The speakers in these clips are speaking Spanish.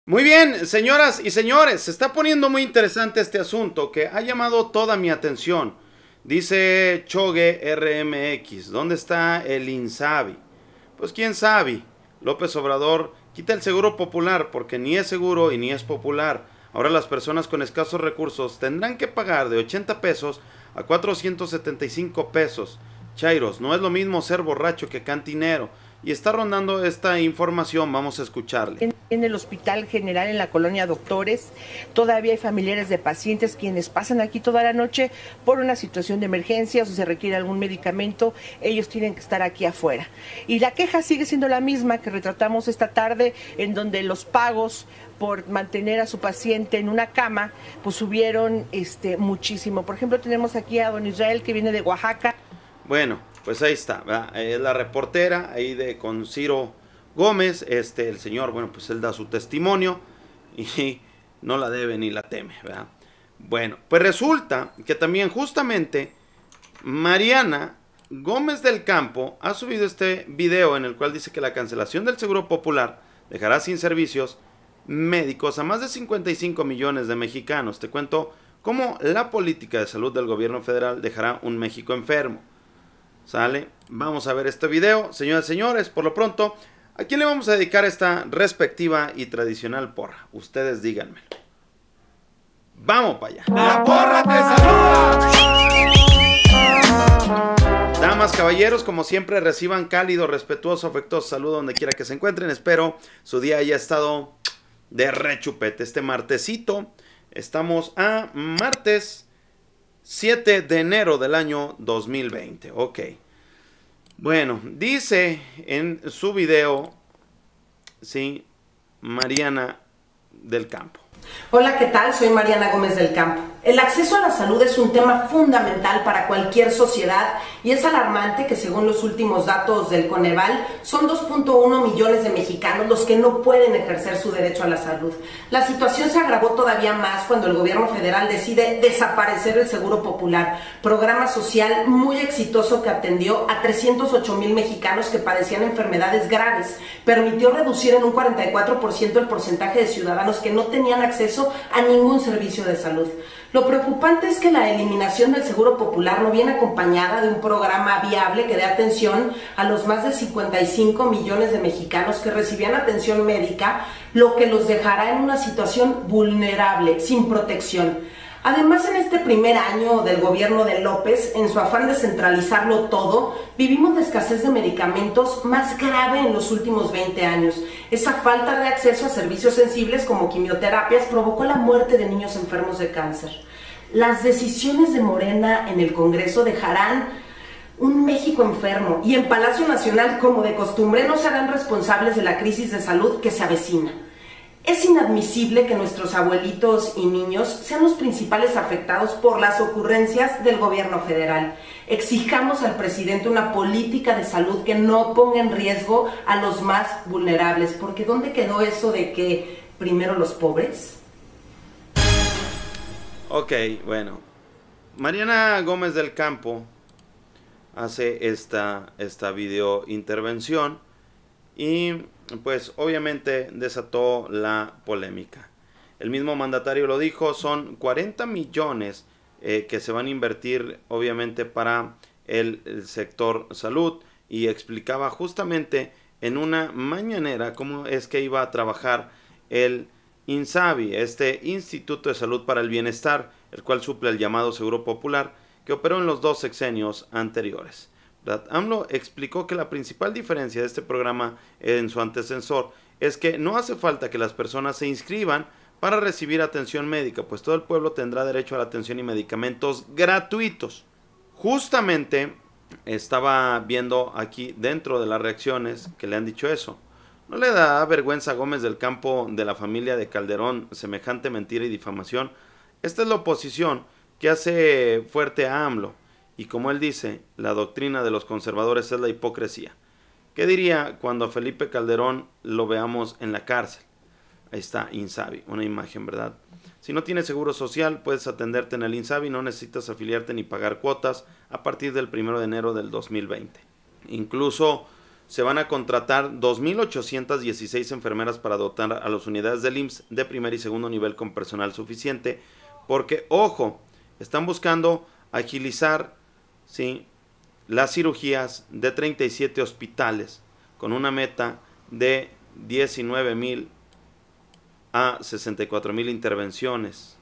Muy bien, señoras y señores, se está poniendo muy interesante este asunto que ha llamado toda mi atención. Dice Chogue RMX, ¿dónde está el INSABI? Pues quién sabe, López Obrador quita el seguro popular porque ni es seguro y ni es popular. Ahora las personas con escasos recursos tendrán que pagar de 80 pesos a 475 pesos. Chairos, no es lo mismo ser borracho que cantinero. Y está rondando esta información, vamos a escucharle. En el Hospital General en la colonia Doctores, todavía hay familiares de pacientes quienes pasan aquí toda la noche por una situación de emergencia o si se requiere algún medicamento, ellos tienen que estar aquí afuera. Y la queja sigue siendo la misma que retratamos esta tarde, en donde los pagos por mantener a su paciente en una cama, pues subieron muchísimo. Por ejemplo, tenemos aquí a don Israel que viene de Oaxaca. Bueno, pues ahí está, ¿verdad? Es la reportera ahí con Ciro Gómez, el señor, bueno, pues él da su testimonio y no la debe ni la teme, ¿verdad? Bueno, pues resulta que también justamente Mariana Gómez del Campo ha subido este video en el cual dice que la cancelación del Seguro Popular dejará sin servicios médicos a más de 55 millones de mexicanos. Te cuento cómo la política de salud del gobierno federal dejará un México enfermo. ¿Sale? Vamos a ver este video, señoras y señores. Por lo pronto, ¿a quién le vamos a dedicar esta respectiva y tradicional porra? Ustedes díganmelo. ¡Vamos para allá! ¡La porra te saluda! Damas, caballeros, como siempre, reciban cálido, respetuoso, afectuoso saludo donde quiera que se encuentren. Espero su día haya estado de rechupete. Este martesito, estamos a martes 7 de enero del año 2020. Ok. Bueno, dice en su video, sí, Mariana del Campo. Hola, ¿qué tal? Soy Mariana Gómez del Campo. El acceso a la salud es un tema fundamental para cualquier sociedad y es alarmante que según los últimos datos del Coneval son 2.1 millones de mexicanos los que no pueden ejercer su derecho a la salud. La situación se agravó todavía más cuando el gobierno federal decide desaparecer el Seguro Popular, programa social muy exitoso que atendió a 308,000 mexicanos que padecían enfermedades graves. Permitió reducir en un 44% el porcentaje de ciudadanos que no tenían acceso a ningún servicio de salud. Lo preocupante es que la eliminación del Seguro Popular no viene acompañada de un programa viable que dé atención a los más de 55 millones de mexicanos que recibían atención médica, lo que los dejará en una situación vulnerable, sin protección. Además, en este primer año del gobierno de López, en su afán de centralizarlo todo, vivimos la escasez de medicamentos más grave en los últimos 20 años. Esa falta de acceso a servicios sensibles como quimioterapias provocó la muerte de niños enfermos de cáncer. Las decisiones de Morena en el Congreso dejarán un México enfermo y en Palacio Nacional, como de costumbre, no se harán responsables de la crisis de salud que se avecina. Es inadmisible que nuestros abuelitos y niños sean los principales afectados por las ocurrencias del gobierno federal. Exijamos al presidente una política de salud que no ponga en riesgo a los más vulnerables, porque ¿dónde quedó eso de que primero los pobres? Ok, bueno. Mariana Gómez del Campo hace esta video intervención y pues obviamente desató la polémica. El mismo mandatario lo dijo, son 40 millones que se van a invertir obviamente para el sector salud y explicaba justamente en una mañanera cómo es que iba a trabajar el INSABI, este Instituto de Salud para el Bienestar, el cual suple el llamado Seguro Popular que operó en los 2 sexenios anteriores. AMLO explicó que la principal diferencia de este programa en su antecesor es que no hace falta que las personas se inscriban para recibir atención médica, pues todo el pueblo tendrá derecho a la atención y medicamentos gratuitos. Justamente estaba viendo aquí dentro de las reacciones que le han dicho eso. ¿No le da vergüenza a Gómez del Campo de la familia de Calderón semejante mentira y difamación? Esta es la oposición que hace fuerte a AMLO. Y como él dice, la doctrina de los conservadores es la hipocresía. ¿Qué diría cuando a Felipe Calderón lo veamos en la cárcel? Ahí está INSABI, una imagen, ¿verdad? Si no tienes seguro social, puedes atenderte en el INSABI, no necesitas afiliarte ni pagar cuotas a partir del 1 de enero del 2020. Incluso se van a contratar 2.816 enfermeras para dotar a las unidades del IMSS de primer y segundo nivel con personal suficiente, porque, ojo, están buscando agilizar, ¿sí?, las cirugías de 37 hospitales con una meta de 19,000 a 64,000 intervenciones.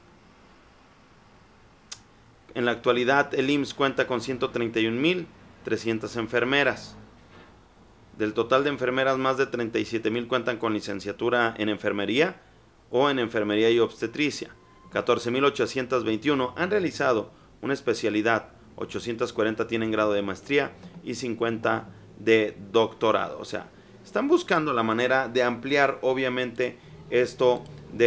En la actualidad el IMSS cuenta con 131,300 enfermeras. Del total de enfermeras, más de 37,000 cuentan con licenciatura en enfermería o en enfermería y obstetricia. 14,821 han realizado una especialidad, 840 tienen grado de maestría y 50 de doctorado. O sea, están buscando la manera de ampliar, obviamente, esto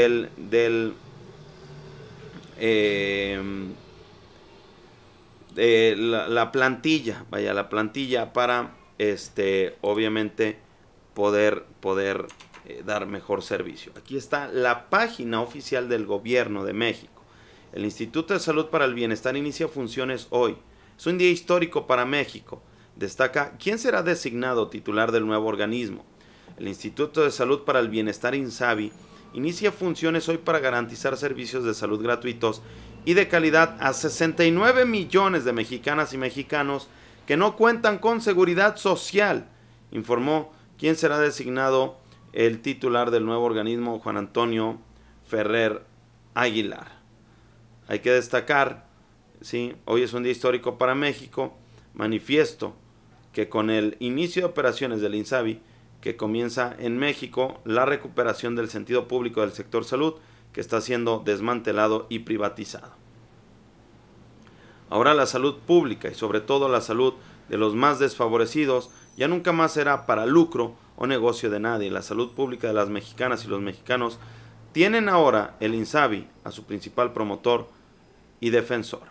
la plantilla, vaya, la plantilla para obviamente poder dar mejor servicio. Aquí está la página oficial del Gobierno de México. El Instituto de Salud para el Bienestar inicia funciones hoy. Es un día histórico para México. Destaca quién será designado titular del nuevo organismo. El Instituto de Salud para el Bienestar, INSABI, inicia funciones hoy para garantizar servicios de salud gratuitos y de calidad a 69 millones de mexicanas y mexicanos que no cuentan con seguridad social, informó quién será designado el titular del nuevo organismo, Juan Antonio Ferrer Aguilar. Hay que destacar, ¿sí?, hoy es un día histórico para México. Manifiesto que con el inicio de operaciones del INSABI, que comienza en México, la recuperación del sentido público del sector salud, que está siendo desmantelado y privatizado. Ahora la salud pública y sobre todo la salud de los más desfavorecidos ya nunca más será para lucro o negocio de nadie. La salud pública de las mexicanas y los mexicanos tienen ahora el INSABI a su principal promotor y defensor.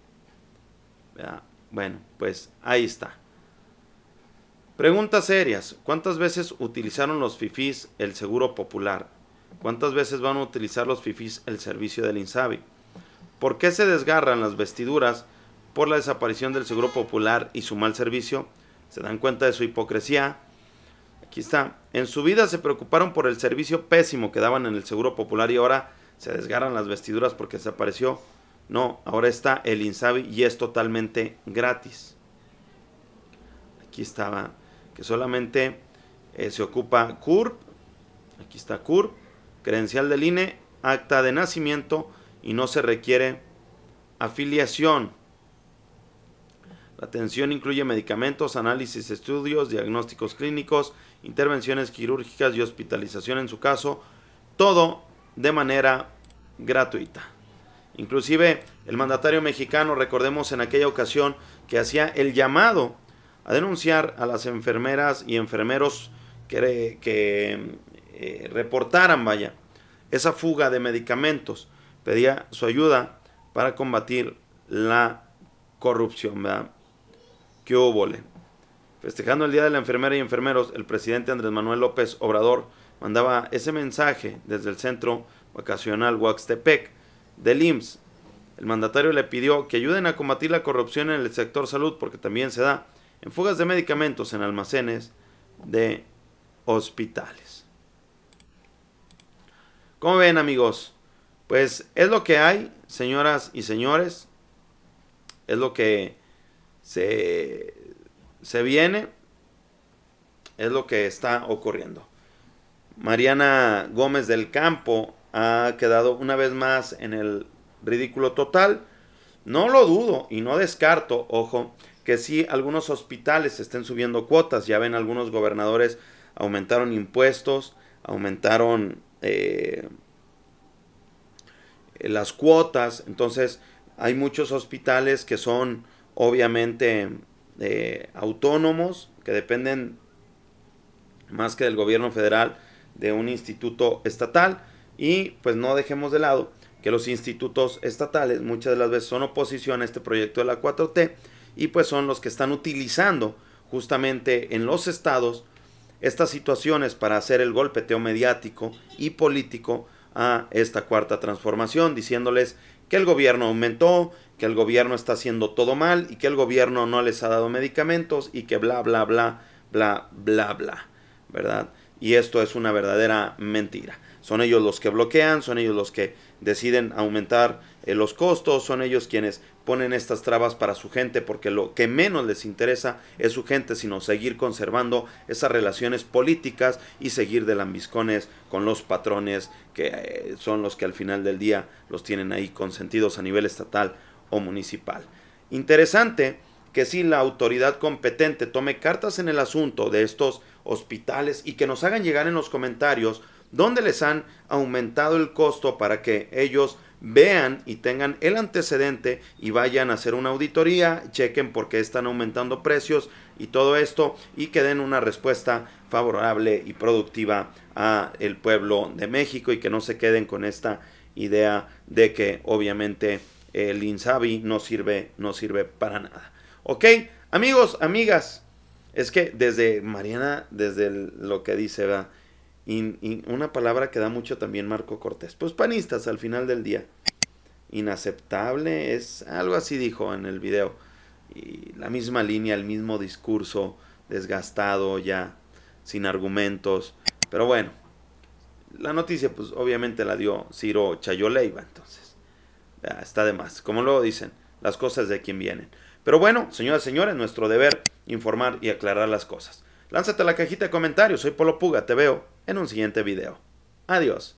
Bueno, pues ahí está. Preguntas serias. ¿Cuántas veces utilizaron los fifís el seguro popular? ¿Cuántas veces van a utilizar los fifís el servicio del INSABI? ¿Por qué se desgarran las vestiduras por la desaparición del seguro popular y su mal servicio? ¿Se dan cuenta de su hipocresía? Aquí está. En su vida se preocuparon por el servicio pésimo que daban en el seguro popular y ahora se desgarran las vestiduras porque desapareció. No, ahora está el INSABI y es totalmente gratis. Aquí estaba, que solamente se ocupa CURP. Aquí está CURP, credencial del INE, acta de nacimiento y no se requiere afiliación. La atención incluye medicamentos, análisis, estudios, diagnósticos clínicos, intervenciones quirúrgicas y hospitalización en su caso, todo de manera gratuita. Inclusive el mandatario mexicano, recordemos en aquella ocasión que hacía el llamado a denunciar a las enfermeras y enfermeros que reportaran, vaya, esa fuga de medicamentos. Pedía su ayuda para combatir la corrupción, ¿verdad? ¿Qué húbole? Festejando el Día de la Enfermera y Enfermeros, el presidente Andrés Manuel López Obrador mandaba ese mensaje desde el centro vacacional Huaxtepec del IMSS. El mandatario le pidió que ayuden a combatir la corrupción en el sector salud porque también se da en fugas de medicamentos en almacenes de hospitales. ¿Cómo ven, amigos? Pues es lo que hay, señoras y señores. Es lo que se viene. Es lo que está ocurriendo. Mariana Gómez del Campo ha quedado una vez más en el ridículo total. No lo dudo y no descarto, ojo, que sí algunos hospitales estén subiendo cuotas. Ya ven, algunos gobernadores aumentaron impuestos, aumentaron las cuotas. Entonces hay muchos hospitales que son obviamente autónomos, que dependen más que del gobierno federal, de un instituto estatal. Y pues no dejemos de lado que los institutos estatales muchas de las veces son oposición a este proyecto de la 4T y pues son los que están utilizando justamente en los estados estas situaciones para hacer el golpeteo mediático y político a esta cuarta transformación, diciéndoles que el gobierno aumentó, que el gobierno está haciendo todo mal y que el gobierno no les ha dado medicamentos y que bla bla bla bla, bla, bla, ¿verdad? Y esto es una verdadera mentira. Son ellos los que bloquean, son ellos los que deciden aumentar los costos, son ellos quienes ponen estas trabas para su gente, porque lo que menos les interesa es su gente, sino seguir conservando esas relaciones políticas y seguir de lambiscones con los patrones que son los que al final del día los tienen ahí consentidos a nivel estatal o municipal. Interesante que si la autoridad competente tome cartas en el asunto de estos hospitales y que nos hagan llegar en los comentarios dónde les han aumentado el costo para que ellos vean y tengan el antecedente y vayan a hacer una auditoría, chequen por qué están aumentando precios y todo esto, y que den una respuesta favorable y productiva a el pueblo de México, y que no se queden con esta idea de que obviamente el INSABI no sirve para nada. Ok, amigos, amigas, es que desde Mariana, desde lo que dice, ¿verdad? Y una palabra que da mucho también Marco Cortés, pues panistas al final del día. Inaceptable, es algo así dijo en el video. Y la misma línea, el mismo discurso, desgastado ya, sin argumentos. Pero bueno, la noticia pues obviamente la dio Ciro Chayo Leiva, entonces ya está de más. Como luego dicen, las cosas de quien vienen. Pero bueno, señoras y señores, nuestro deber informar y aclarar las cosas. Lánzate a la cajita de comentarios, soy Polo Puga, te veo en un siguiente video. Adiós.